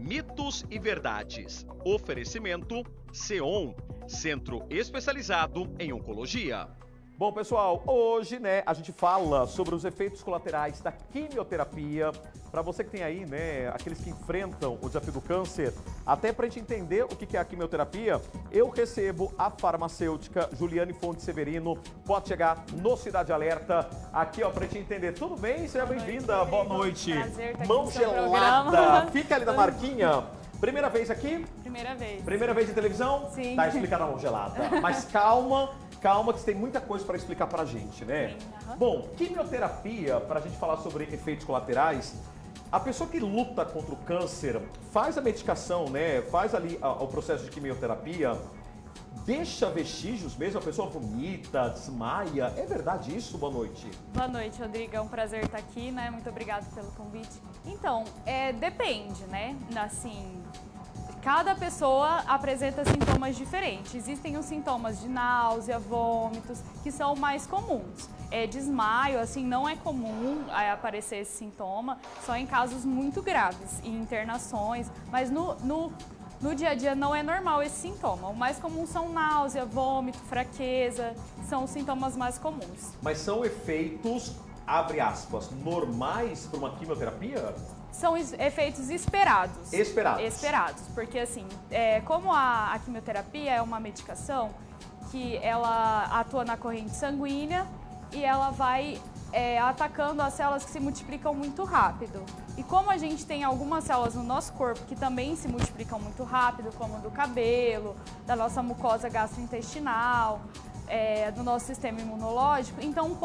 Mitos e verdades. Oferecimento SEON, Centro Especializado em Oncologia. Bom, pessoal, hoje, a gente fala sobre os efeitos colaterais da quimioterapia. Para você que tem aí, aqueles que enfrentam o desafio do câncer, até para a gente entender o que é a quimioterapia, eu recebo a farmacêutica Juliane Fonte Severino. Pode chegar no Cidade Alerta, aqui, ó, para a gente entender. Tudo bem? Seja bem-vinda. Boa noite. Prazer estar aqui Mão no seu gelada. programa. Fica ali na marquinha. Primeira vez aqui? Primeira vez. Primeira vez em televisão? Sim. Tá explicado a mão gelada. Mas calma que você tem muita coisa para explicar pra gente, né? Sim, aham. Bom, quimioterapia, pra gente falar sobre efeitos colaterais, a pessoa que luta contra o câncer faz a medicação, faz ali o processo de quimioterapia, deixa vestígios mesmo, a pessoa vomita, desmaia. É verdade isso? Boa noite. Boa noite, Rodrigo. É um prazer estar aqui, Muito obrigada pelo convite. Então, depende, Assim, cada pessoa apresenta sintomas diferentes. Existem os sintomas de náusea, vômitos, que são mais comuns. Desmaio, assim, não é comum aparecer esse sintoma, só em casos muito graves e internações, mas no dia a dia não é normal esse sintoma. O mais comum são náusea, vômito, fraqueza, são os sintomas mais comuns. Mas são efeitos, abre aspas, normais para uma quimioterapia? São efeitos esperados. Esperados. Esperados, porque assim, como a quimioterapia é uma medicação que ela atua na corrente sanguínea e ela vai atacando as células que se multiplicam muito rápido. E como a gente tem algumas células no nosso corpo que também se multiplicam muito rápido, como do cabelo, da nossa mucosa gastrointestinal, do nosso sistema imunológico, então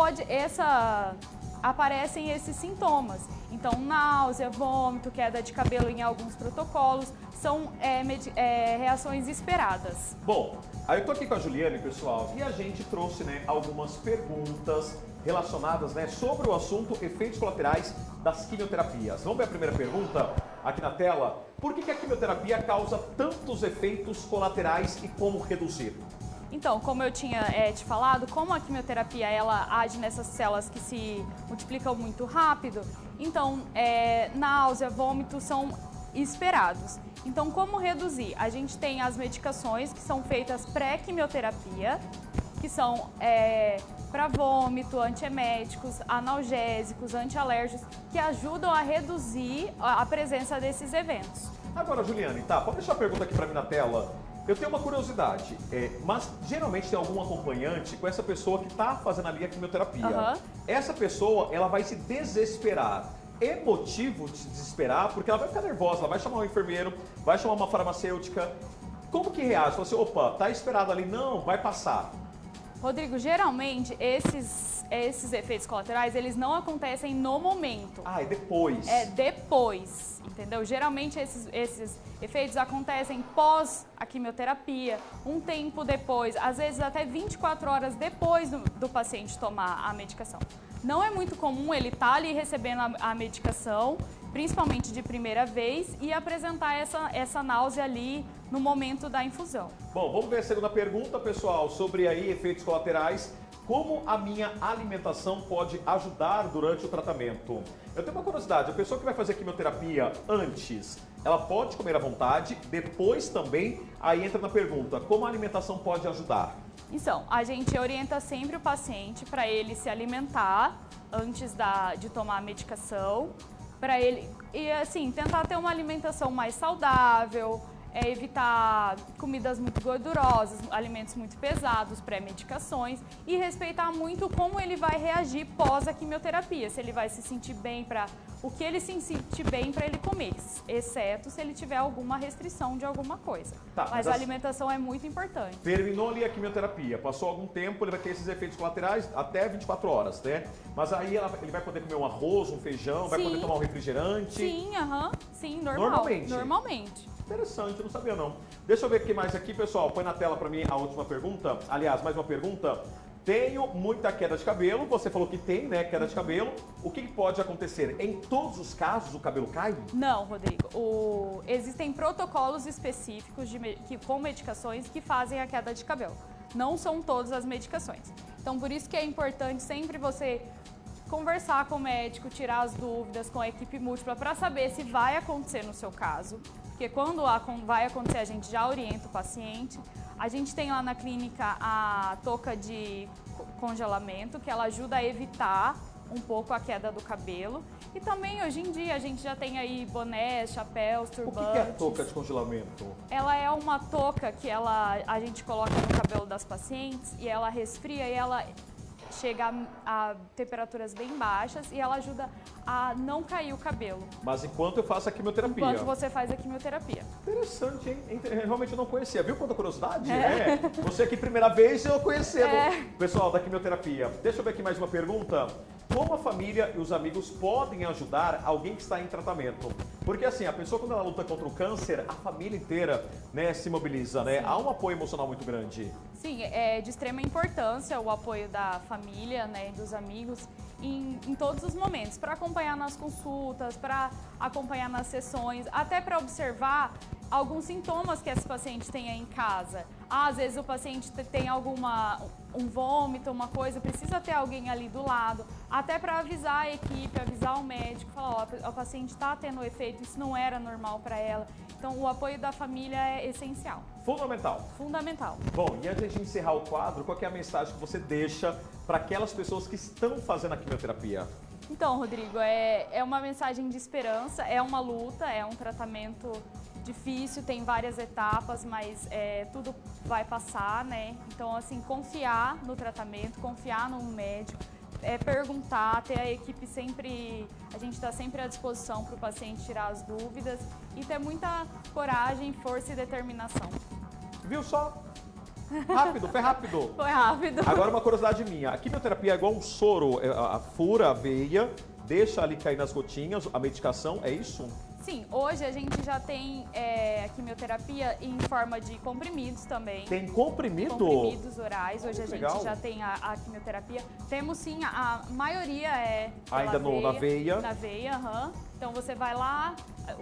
aparecem esses sintomas. Então, náusea, vômito, queda de cabelo em alguns protocolos, são reações esperadas. Bom, aí eu tô aqui com a Juliane, pessoal, e a gente trouxe algumas perguntas relacionadas sobre o assunto efeitos colaterais das quimioterapias. Vamos ver a primeira pergunta aqui na tela. Por que a quimioterapia causa tantos efeitos colaterais e como reduzir? Então, como eu tinha te falado, como a quimioterapia ela age nessas células que se multiplicam muito rápido, então náusea, vômito são esperados. Então, como reduzir? A gente tem as medicações que são feitas pré-quimioterapia, que são para vômito, antieméticos, analgésicos, antialérgicos, que ajudam a reduzir a presença desses eventos. Agora, Juliane, pode deixar a pergunta aqui para mim na tela. Eu tenho uma curiosidade, mas geralmente tem algum acompanhante com essa pessoa que está fazendo ali a quimioterapia. Uhum. Essa pessoa, ela vai se desesperar. É motivo de se desesperar, porque ela vai ficar nervosa, ela vai chamar um enfermeiro, vai chamar uma farmacêutica. Como que reage? Fala assim, opa, tá esperado ali? Não, vai passar. Rodrigo, geralmente esses efeitos colaterais, eles não acontecem no momento. Ah, é depois. É depois, entendeu? Geralmente esses efeitos acontecem pós a quimioterapia, um tempo depois, às vezes até 24 horas depois do paciente tomar a medicação. Não é muito comum ele estar ali recebendo a medicação, principalmente de primeira vez, e apresentar essa náusea ali no momento da infusão. Bom, vamos ver a segunda pergunta, pessoal, sobre aí efeitos colaterais. Como a minha alimentação pode ajudar durante o tratamento? Eu tenho uma curiosidade, a pessoa que vai fazer quimioterapia antes, ela pode comer à vontade, depois também, aí entra na pergunta, como a alimentação pode ajudar? Então, a gente orienta sempre o paciente para ele se alimentar antes de tomar a medicação, para ele, e assim, tentar ter uma alimentação mais saudável, evitar comidas muito gordurosas, alimentos muito pesados, pré-medicações e respeitar muito como ele vai reagir pós a quimioterapia, se ele vai se sentir bem o que ele se sentir bem para ele comer, exceto se ele tiver alguma restrição de alguma coisa. Mas a alimentação é muito importante. Terminou ali a quimioterapia, passou algum tempo, ele vai ter esses efeitos colaterais até 24 horas, Mas aí ele vai poder comer um arroz, um feijão, vai poder tomar um refrigerante? Sim, sim, Normalmente. Interessante, eu não sabia não. Deixa eu ver o que mais aqui, pessoal. Põe na tela para mim a última pergunta. Aliás, mais uma pergunta. Tenho muita queda de cabelo, você falou que tem, queda de cabelo. O que pode acontecer? Em todos os casos o cabelo cai? Não, Rodrigo. Existem protocolos específicos com medicações que fazem a queda de cabelo. Não são todas as medicações. Então, por isso que é importante sempre você conversar com o médico, tirar as dúvidas com a equipe múltipla para saber se vai acontecer no seu caso. Porque quando vai acontecer, a gente já orienta o paciente. A gente tem lá na clínica a touca de congelamento, que ela ajuda a evitar um pouco a queda do cabelo. E também, hoje em dia, a gente já tem aí bonés, chapéus, turbantes. O que é a touca de congelamento? Ela é uma touca que a gente coloca no cabelo das pacientes e ela resfria e ela chega a temperaturas bem baixas e ela ajuda a não cair o cabelo. Mas enquanto eu faço a quimioterapia? Enquanto você faz a quimioterapia. Interessante, hein? Realmente eu não conhecia. Viu quanta curiosidade? É. Você aqui, primeira vez, eu conhecendo o pessoal da quimioterapia. Deixa eu ver aqui mais uma pergunta. Como a família e os amigos podem ajudar alguém que está em tratamento? Porque assim, a pessoa quando ela luta contra o câncer, a família inteira, né, se mobiliza, né? Há um apoio emocional muito grande. Sim, é de extrema importância o apoio da família, né, dos amigos em todos os momentos, para acompanhar nas consultas, para acompanhar nas sessões, até para observar alguns sintomas que esse paciente tenha em casa. Às vezes o paciente tem um vômito, uma coisa, precisa ter alguém ali do lado, até para avisar a equipe, avisar o médico, falar, ó, o paciente está tendo efeito, isso não era normal para ela. Então o apoio da família é essencial. Fundamental. Fundamental. Bom, e antes de encerrar o quadro, qual que é a mensagem que você deixa para aquelas pessoas que estão fazendo a quimioterapia? Então, Rodrigo, é uma mensagem de esperança, é uma luta, é um tratamento difícil, tem várias etapas, mas tudo vai passar, né? Então, assim, confiar no tratamento, confiar no médico, perguntar, ter a equipe sempre, a gente está sempre à disposição para o paciente tirar as dúvidas e ter muita coragem, força e determinação. Viu só? Rápido, foi rápido. Foi rápido. Agora uma curiosidade minha, a quimioterapia é igual um soro, fura a veia, deixa ali cair nas gotinhas, a medicação, é isso? Sim, hoje a gente já tem a quimioterapia em forma de comprimidos também. Tem comprimido? Comprimidos orais, hoje a gente legal. já tem a quimioterapia. Temos sim, a maioria ainda na veia? Na veia, aham. Então você vai lá,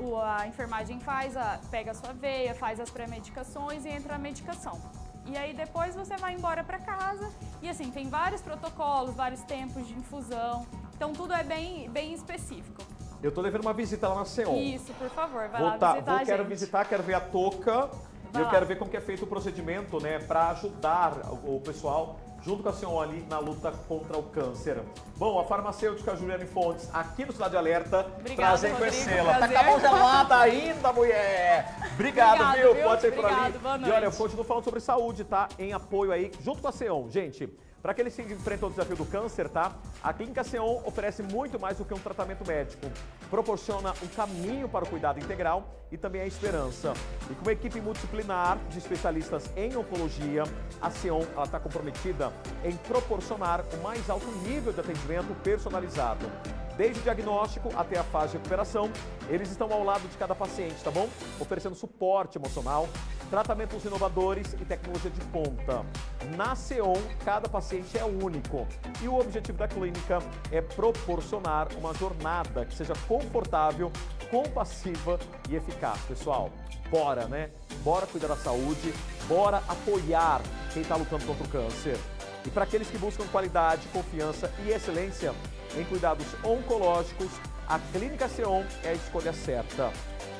a enfermagem pega a sua veia, faz as pré-medicações e entra a medicação. E aí depois você vai embora para casa e assim, tem vários protocolos, vários tempos de infusão, então tudo é bem específico. Eu tô devendo uma visita lá na Seon. Isso, por favor, vai lá visitar a gente. Quero visitar, quero ver a touca e eu quero ver como que é feito o procedimento, né, para ajudar o pessoal junto com a Seon ali na luta contra o câncer. Bom, a farmacêutica Juliane Fontes, aqui no Cidade Alerta, prazer em conhecê-la. Tá congelada ainda, mulher! Obrigado, viu? Pode ser por ali. Boa noite. E olha, eu continuo falando sobre saúde, tá? Em apoio aí, junto com a Seon. Gente, para aqueles que enfrentam o desafio do câncer, tá? A Clínica Seon oferece muito mais do que um tratamento médico. Proporciona um caminho para o cuidado integral e também a esperança. E com uma equipe multidisciplinar de especialistas em oncologia, a Seon está comprometida em proporcionar o mais alto nível de atendimento personalizado. Desde o diagnóstico até a fase de recuperação, eles estão ao lado de cada paciente, tá bom? Oferecendo suporte emocional, tratamentos inovadores e tecnologia de ponta. Na Seon, cada paciente é único e o objetivo da clínica é proporcionar uma jornada que seja confortável, compassiva e eficaz. Pessoal, bora, né? Bora cuidar da saúde, bora apoiar quem está lutando contra o câncer. E para aqueles que buscam qualidade, confiança e excelência em cuidados oncológicos, a Clínica Seon é a escolha certa.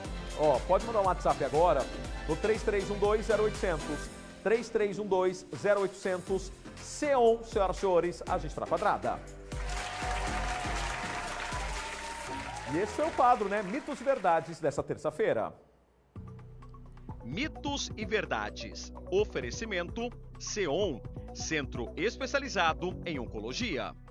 Ó, pode mandar um WhatsApp agora no 3312-0800. 3312-0800. Seon, senhoras e senhores, a gente está quadrada. E esse foi o quadro, né? Mitos e Verdades dessa terça-feira. Mitos e Verdades. Oferecimento Seon, Centro Especializado em Oncologia.